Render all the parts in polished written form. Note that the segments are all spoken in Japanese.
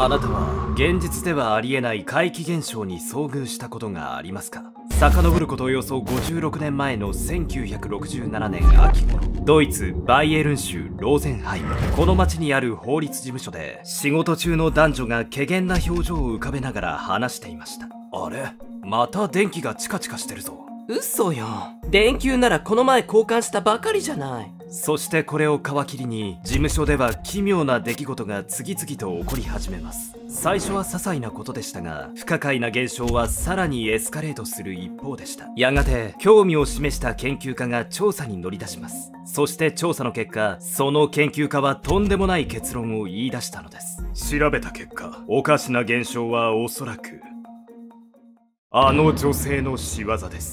あなたは現実ではありえない怪奇現象に遭遇したことがありますか？遡ることおよそ56年前の1967年秋頃、ドイツバイエルン州ローゼンハイム、この町にある法律事務所で仕事中の男女が怪訝な表情を浮かべながら話していました。あれ、また電気がチカチカしてるぞ。 嘘よ。電球ならこの前交換したばかりじゃない。 そしてこれを皮切りに事務所では奇妙な出来事が次々と起こり始めます。最初は些細なことでしたが、不可解な現象はさらにエスカレートする一方でした。やがて興味を示した研究家が調査に乗り出します。そして調査の結果、その研究家はとんでもない結論を言い出したのです。調べた結果、おかしな現象はおそらくあの女性の仕業です。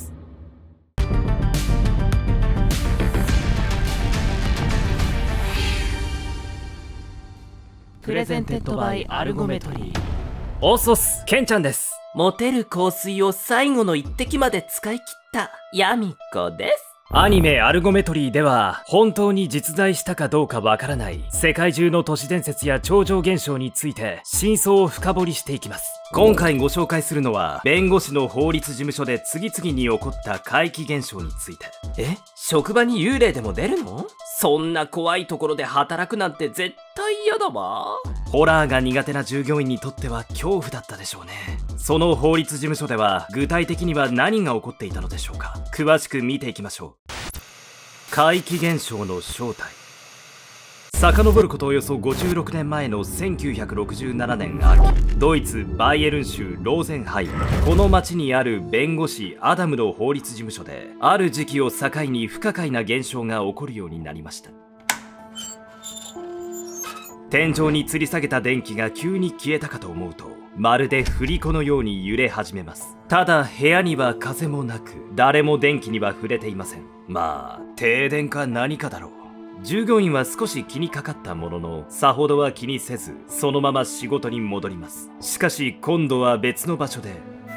プレゼンテッドバイアルゴメトリー。 おそす、ケンちゃんです。 モテる香水を最後の一滴まで使い切ったヤミコです。 アニメアルゴメトリーでは本当に実在したかどうかわからない世界中の都市伝説や超常現象について真相を深掘りしていきます。今回ご紹介するのは弁護士の法律事務所で次々に起こった怪奇現象について。 職場に幽霊でも出るの？そんな怖いところで働くなんて絶対嫌だわ。 ホラーが苦手な従業員にとっては恐怖だったでしょうね。その法律事務所では具体的には何が起こっていたのでしょうか。詳しく見ていきましょう。怪奇現象の正体。遡ることおよそ56年前の1967年秋、ドイツバイエルン州ローゼンハイム、この町にある弁護士アダムの法律事務所である時期を境に不可解な現象が起こるようになりました。天井に吊り下げた電気が急に消えたかと思うと、まるで振り子のように揺れ始めます。ただ部屋には風もなく、誰も電気には触れていません。まあ停電か何かだろう。従業員は少し気にかかったものの、さほどは気にせずそのまま仕事に戻ります。しかし今度は別の場所で、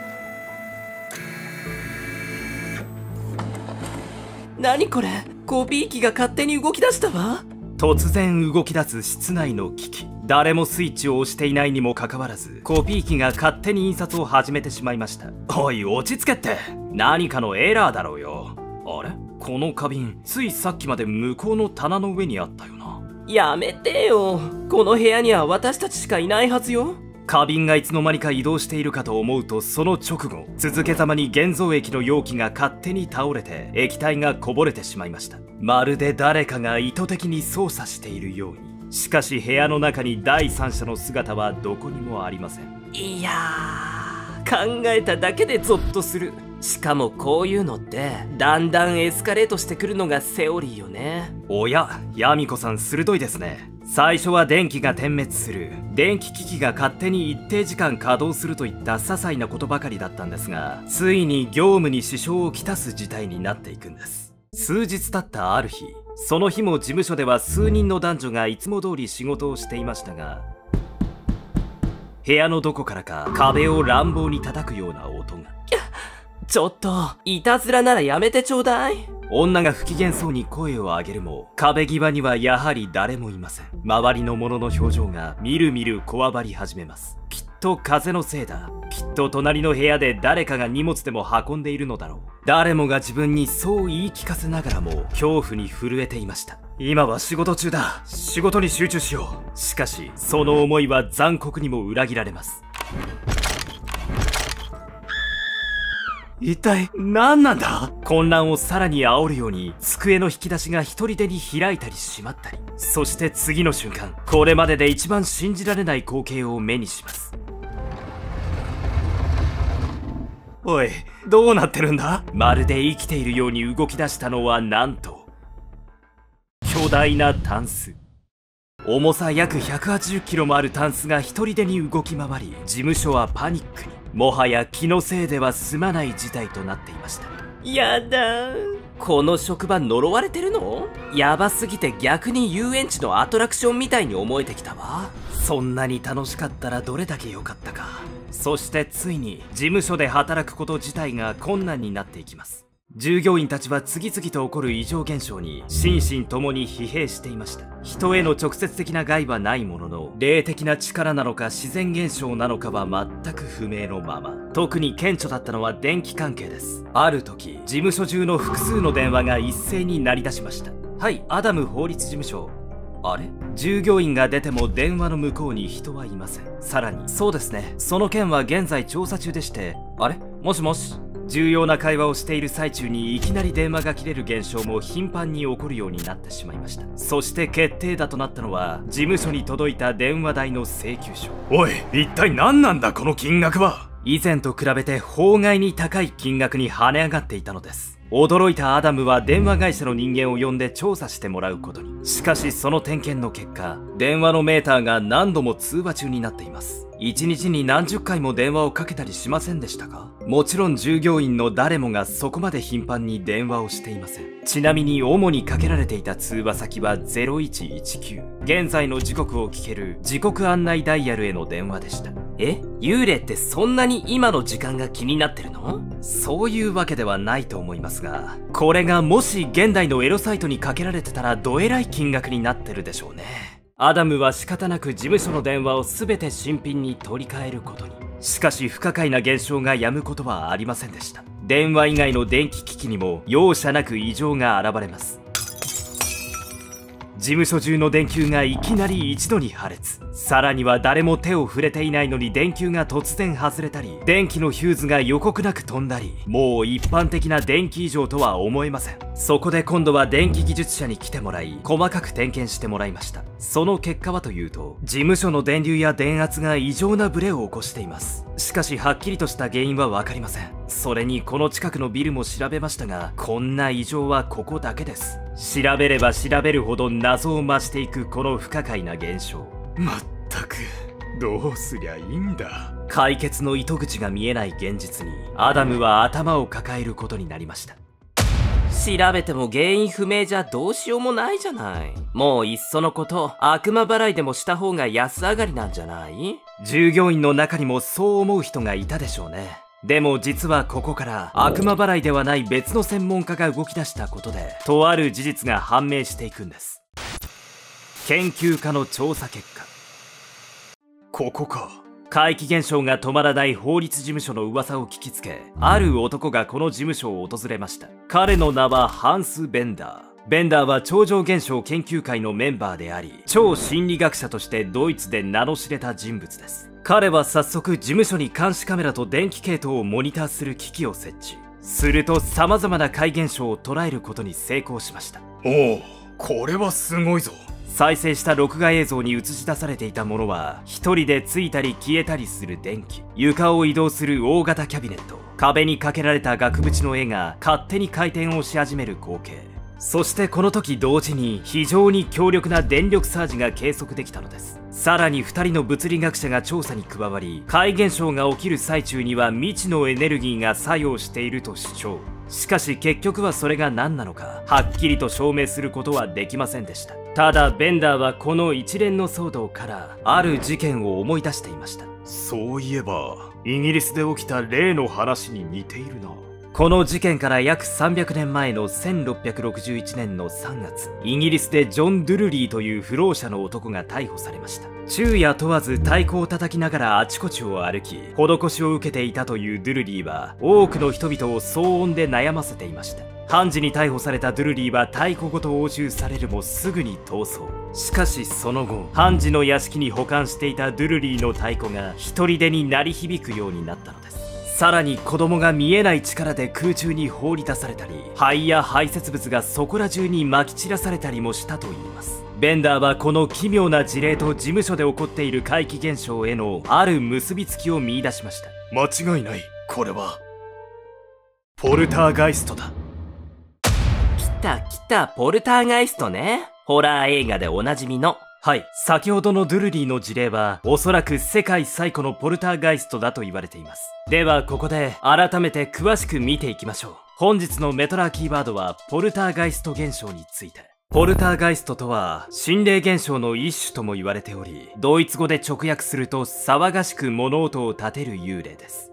何これ？コピー機が勝手に動き出したわ。 突然動き出す室内の機器。誰もスイッチを押していないにもかかわらず、コピー機が勝手に印刷を始めてしまいました。おい、落ち着けって。何かのエラーだろうよ。あれ？この花瓶、ついさっきまで向こうの棚の上にあったよな。 やめてよ。この部屋には私たちしかいないはずよ。 花瓶がいつの間にか移動しているかと思うと、その直後、続けざまに現像液の容器が勝手に倒れて液体がこぼれてしまいました。まるで誰かが意図的に操作しているように。しかし部屋の中に第三者の姿はどこにもありません。 いやー、考えただけでゾッとする。しかもこういうのってだんだんエスカレートしてくるのがセオリーよね。 おや、ヤミコさん鋭いですね。最初は電気が点滅する、電気機器が勝手に一定時間稼働するといった些細なことばかりだったんですが、ついに業務に支障をきたす事態になっていくんです。数日経ったある日、その日も事務所では数人の男女がいつも通り仕事をしていましたが、部屋のどこからか壁を乱暴に叩くような音が。 ちょっと、いたずらならやめてちょうだい。 女が不機嫌そうに声を上げるも、壁際にはやはり誰もいません。周りの者の表情がみるみるこわばり始めます。きっと風のせいだ。きっと隣の部屋で誰かが荷物でも運んでいるのだろう。誰もが自分にそう言い聞かせながらも恐怖に震えていました。今は仕事中だ。仕事に集中しよう。しかしその思いは残酷にも裏切られます。一体何なんだ？混乱をさらに煽るように机の引き出しが一人でに開いたり閉まったり、そして次の瞬間、これまでで一番信じられない光景を目にします。おい、どうなってるんだ？まるで生きているように動き出したのはなんと巨大なタンス。重さ約180キロもあるタンスが一人でに動き回り、事務所はパニックに。もはや気のせいでは済まない事態となっていました。 やだー。この職場呪われてるの？やばすぎて逆に遊園地のアトラクションみたいに思えてきたわ。 そんなに楽しかったらどれだけ良かったか。そしてついに事務所で働くこと自体が困難になっていきます。 従業員たちは次々と起こる異常現象に心身ともに疲弊していました。人への直接的な害はないものの、霊的な力なのか自然現象なのかは全く不明のまま。特に顕著だったのは電気関係です。ある時、事務所中の複数の電話が一斉に鳴り出しました。はい、アダム法律事務所。あれ？従業員が出ても電話の向こうに人はいません。さらに、そうですね、その件は現在調査中でして、あれ？もしもし？重要な会話をしている最中にいきなり電話が切れる現象も頻繁に起こるようになってしまいました。そして決定打となったのは、事務所に届いた電話代の請求書。おい、一体何なんだこの金額は。以前と比べて法外に高い金額に跳ね上がっていたのです。驚いたアダムは電話会社の人間を呼んで調査してもらうことに。しかしその点検の結果、電話のメーターが何度も通話中になっています。1日に何十回も電話をかけたりしませんでしたか？もちろん従業員の誰もがそこまで頻繁に電話をしていません。ちなみに主にかけられていた通話先は0119。現在の時刻を聞ける時刻案内ダイヤルへの電話でした。 幽霊ってそんなに今の時間が気になってるの？ そういうわけではないと思いますが、これがもし現代のエロサイトにかけられてたらどえらい金額になってるでしょうね。アダムは仕方なく事務所の電話を全て新品に取り替えることに。しかし不可解な現象が止むことはありませんでした。電話以外の電気機器にも容赦なく異常が現れます。事務所中の電球がいきなり一度に破裂。さらには誰も手を触れていないのに電球が突然外れたり、電気のヒューズが予告なく飛んだり、もう一般的な電気異常とは思えません。そこで今度は電気技術者に来てもらい、細かく点検してもらいました。その結果はというと、事務所の電流や電圧が異常なブレを起こしています。しかしはっきりとした原因はわかりません。それにこの近くのビルも調べましたが、こんな異常はここだけです。調べれば調べるほど謎を増していくこの不可解な現象。まったくどうすりゃいいんだ。解決の糸口が見えない現実にアダムは頭を抱えることになりました。 調べても原因不明じゃどうしようもないじゃない。もういっそのこと悪魔払いでもした方が安上がりなんじゃない？ 従業員の中にもそう思う人がいたでしょうね。でも実はここから悪魔払いではない別の専門家が動き出したことで、とある事実が判明していくんです。研究家の調査結果。ここか。怪奇現象が止まらない法律事務所の噂を聞きつけ、ある男がこの事務所を訪れました。彼の名はハンス・ベンダー。ベンダーは超常現象研究会のメンバーであり、超心理学者としてドイツで名の知れた人物です。彼は早速事務所に監視カメラと電気系統をモニターする機器を設置。すると様々な怪現象を捉えることに成功しました。おお、これはすごいぞ。再生した録画映像に映し出されていたものは、一人でついたり消えたりする電気、床を移動する大型キャビネット、壁にかけられた額縁の絵が勝手に回転をし始める光景。そしてこの時同時に非常に強力な電力サージが計測できたのです。さらに2人の物理学者が調査に加わり、怪現象が起きる最中には未知のエネルギーが作用していると主張。しかし結局はそれが何なのかはっきりと証明することはできませんでした。ただベンダーはこの一連の騒動からある事件を思い出していました。そういえばイギリスで起きた例の話に似ているな。この事件から約300年前の1661年の3月、イギリスでジョン・ドゥルリーという不老者の男が逮捕されました。昼夜問わず太鼓を叩きながらあちこちを歩き、施しを受けていたというドゥルリーは、多くの人々を騒音で悩ませていました。判事に逮捕されたドゥルリーは太鼓ごと押収されるもすぐに逃走。しかしその後、判事の屋敷に保管していたドゥルリーの太鼓が一人でに鳴り響くようになったのです。さらに子供が見えない力で空中に放り出されたり、灰や排泄物がそこら中に撒き散らされたりもしたといいます。ベンダーはこの奇妙な事例と事務所で起こっている怪奇現象へのある結びつきを見出しました。間違いない。これはポルターガイストだ。 来た、ポルターガイストね。ホラー映画でおなじみの。 はい、先ほどのドゥルリーの事例はおそらく世界最古のポルターガイストだと言われています。ではここで改めて詳しく見ていきましょう。本日のメトラーキーワードはポルターガイスト現象について。ポルターガイストとは心霊現象の一種とも言われており、ドイツ語で直訳すると騒がしく物音を立てる幽霊です。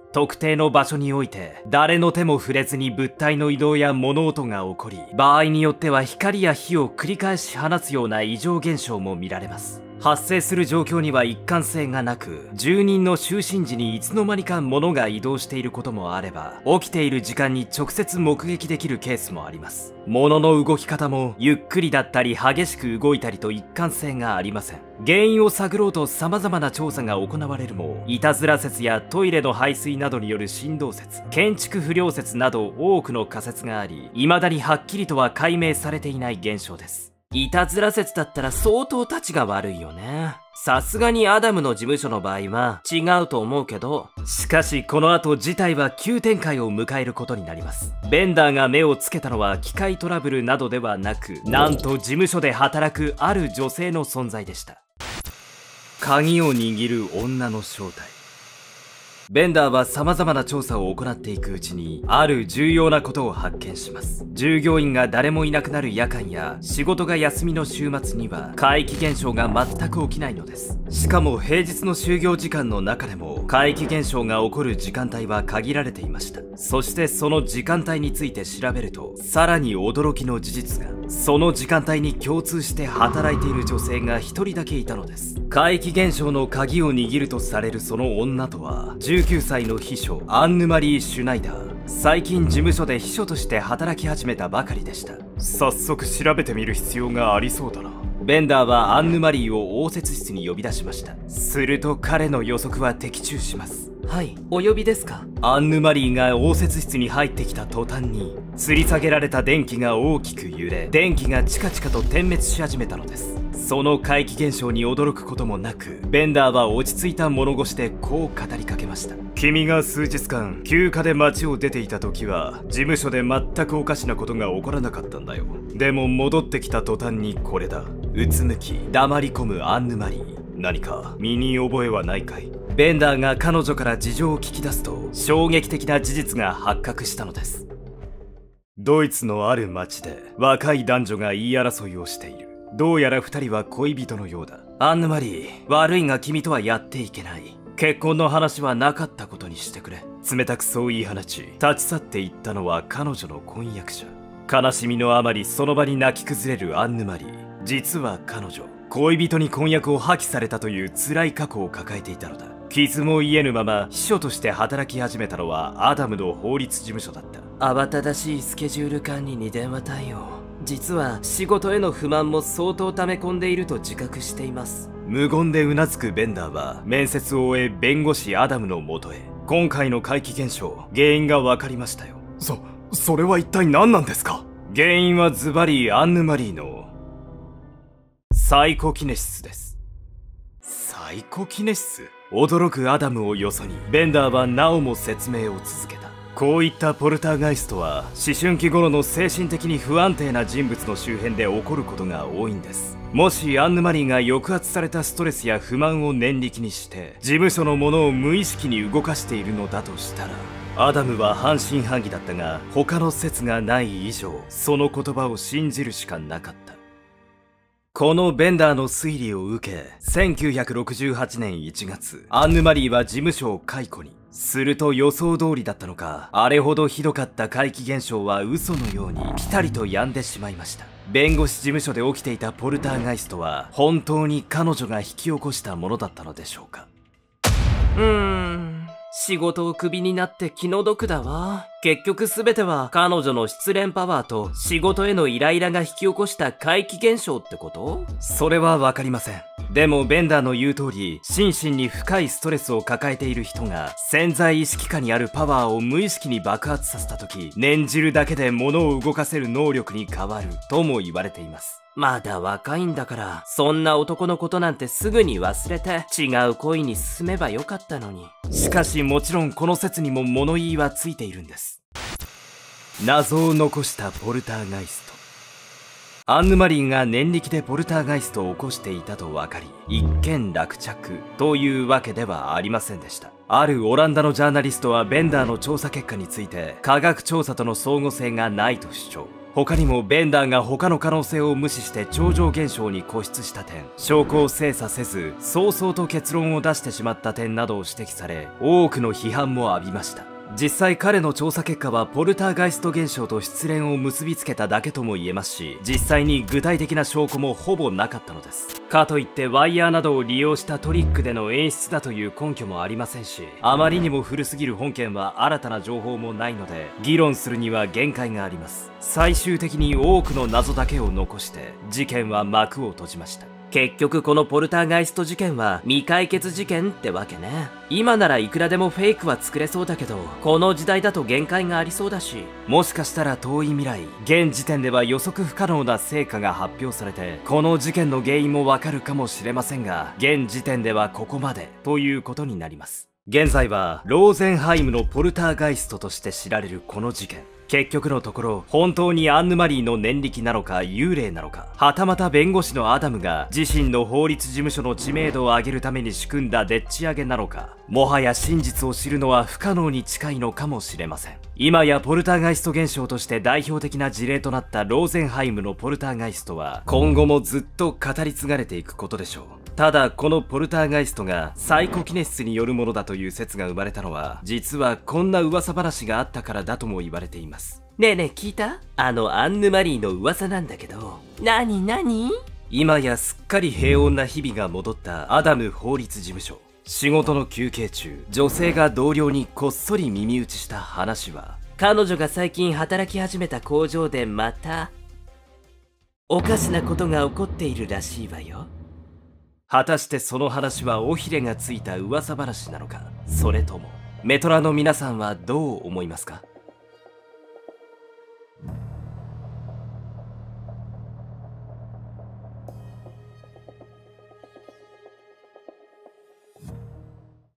特定の場所において誰の手も触れずに物体の移動や物音が起こり、場合によっては光や火を繰り返し放つような異常現象も見られます。発生する状況には一貫性がなく、住人の就寝時にいつの間にか物が移動していることもあれば、起きている時間に直接目撃できるケースもあります。物の動き方もゆっくりだったり激しく動いたりと一貫性がありません。原因を探ろうと様々な調査が行われるも、いたずら説やトイレの排水などによる振動説、建築不良説など多くの仮説があり、未だにはっきりとは解明されていない現象です。 いたずら説だったら相当たちが悪いよね。さすがにアダムの事務所の場合は違うと思うけど。 しかしこの後事態は急展開を迎えることになります。ベンダーが目をつけたのは機械トラブルなどではなく、なんと事務所で働くある女性の存在でした。鍵を握る女の正体。ベンダーは様々な調査を行っていくうちに、ある重要なことを発見します。従業員が誰もいなくなる夜間や仕事が休みの週末には怪奇現象が全く起きないのです。しかも平日の就業時間の中でも怪奇現象が起こる時間帯は限られていました。そしてその時間帯について調べると、さらに驚きの事実が、その時間帯に共通して働いている女性が一人だけいたのです。怪奇現象の鍵を握るとされるその女とは、19歳の秘書アンヌ・マリー・シュナイダー。最近事務所で秘書として働き始めたばかりでした。早速調べてみる必要がありそうだな。ベンダーはアンヌ・マリーを応接室に呼び出しました。すると彼の予測は的中します。 はい、お呼びですか？ アンヌ・マリーが応接室に入ってきた途端に、吊り下げられた電気が大きく揺れ、電気がチカチカと点滅し始めたのです。その怪奇現象に驚くこともなく、ベンダーは落ち着いた物腰でこう語りかけました。君が数日間休暇で街を出ていた時は、事務所で全くおかしなことが起こらなかったんだよ。でも戻ってきた途端にこれだ。うつむき黙り込むアンヌ・マリー。何か身に覚えはないかい？ベンダーが彼女から事情を聞き出すと、衝撃的な事実が発覚したのです。ドイツのある町で若い男女が言い争いをしている。どうやら二人は恋人のようだ。アンヌ・マリー、悪いが君とはやっていけない。結婚の話はなかったことにしてくれ。冷たくそう言い放ち、立ち去っていったのは彼女の婚約者。悲しみのあまりその場に泣き崩れるアンヌ・マリー。実は彼女、恋人に婚約を破棄されたという辛い過去を抱えていたのだ。傷も癒えぬまま秘書として働き始めたのはアダムの法律事務所だった。 慌ただしいスケジュール管理に電話対応。実は仕事への不満も相当溜め込んでいると自覚しています。 無言でうなずくベンダーは面接を終え、弁護士アダムのもとへ。今回の怪奇現象、原因が分かりましたよ。それは一体何なんですか？原因はズバリアンヌ・マリーのサイコキネシスです。サイコキネシス？驚くアダムをよそに、ベンダーはなおも説明を続けた。こういったポルターガイストは思春期頃の精神的に不安定な人物の周辺で起こることが多いんです。もしアンヌ・マリーが抑圧されたストレスや不満を念力にして事務所のものを無意識に動かしているのだとしたら、アダムは半信半疑だったが、他の説がない以上その言葉を信じるしかなかった。このベンダーの推理を受け、1968年1月、アンヌ・マリーは事務所を解雇に。すると予想通りだったのか、あれほどひどかった怪奇現象は嘘のようにピタリと止んでしまいました。弁護士事務所で起きていたポルターガイストは本当に彼女が引き起こしたものだったのでしょうか。 仕事をクビになって気の毒だわ。結局全ては彼女の失恋パワーと仕事へのイライラが引き起こした怪奇現象ってこと？ それはわかりません。でもベンダーの言う通り、心身に深いストレスを抱えている人が潜在意識下にあるパワーを無意識に爆発させた時、念じるだけで物を動かせる能力に変わるとも言われています。 まだ若いんだから、そんな男のことなんてすぐに忘れて違う恋に進めばよかったのに。 しかしもちろんこの説にも物言いはついているんです。謎を残したポルターガイスト。アンヌ・マリーが念力でポルターガイストを起こしていたと分かり、一件落着というわけではありませんでした。あるオランダのジャーナリストはベンダーの調査結果について、科学調査との相互性がないと主張。 他にもベンダーが他の可能性を無視して超常現象に固執した点、証拠を精査せず早々と結論を出してしまった点などを指摘され、多くの批判も浴びました。実際彼の調査結果はポルターガイスト現象と失恋を結びつけただけとも言えますし、実際に具体的な証拠もほぼなかったのです。かといってワイヤーなどを利用したトリックでの演出だという根拠もありませんし、あまりにも古すぎる本件は新たな情報もないので、議論するには限界があります。最終的に多くの謎だけを残して事件は幕を閉じました。 結局このポルターガイスト事件は未解決事件ってわけね。今ならいくらでもフェイクは作れそうだけど、この時代だと限界がありそうだし、 もしかしたら遠い未来、現時点では予測不可能な成果が発表されて、この事件の原因もわかるかもしれませんが、現時点ではここまでということになります。現在はローゼンハイムのポルターガイストとして知られるこの事件、結局のところ本当にアンヌマリーの念力なのか幽霊なのか、はたまた弁護士のアダムが自身の法律事務所の知名度を上げるために仕組んだでっち上げなのか、もはや真実を知るのは不可能に近いのかもしれません。今やポルターガイスト現象として代表的な事例となったローゼンハイムのポルターガイストは今後もずっと語り継がれていくことでしょう。ただこのポルターガイストがサイコキネシスによるものだという説が生まれたのは、実はこんな噂話があったからだとも言われています。 ねえねえ聞いた？アンヌマリーの噂なんだけど。なになに？ 今やすっかり平穏な日々が戻ったアダム法律事務所。仕事の休憩中、女性が同僚にこっそり耳打ちした話は、 彼女が最近働き始めた工場でまたおかしなことが起こっているらしいわよ。 果たしてその話は尾ひれがついた噂話なのか、それともメトラの皆さんはどう思いますか？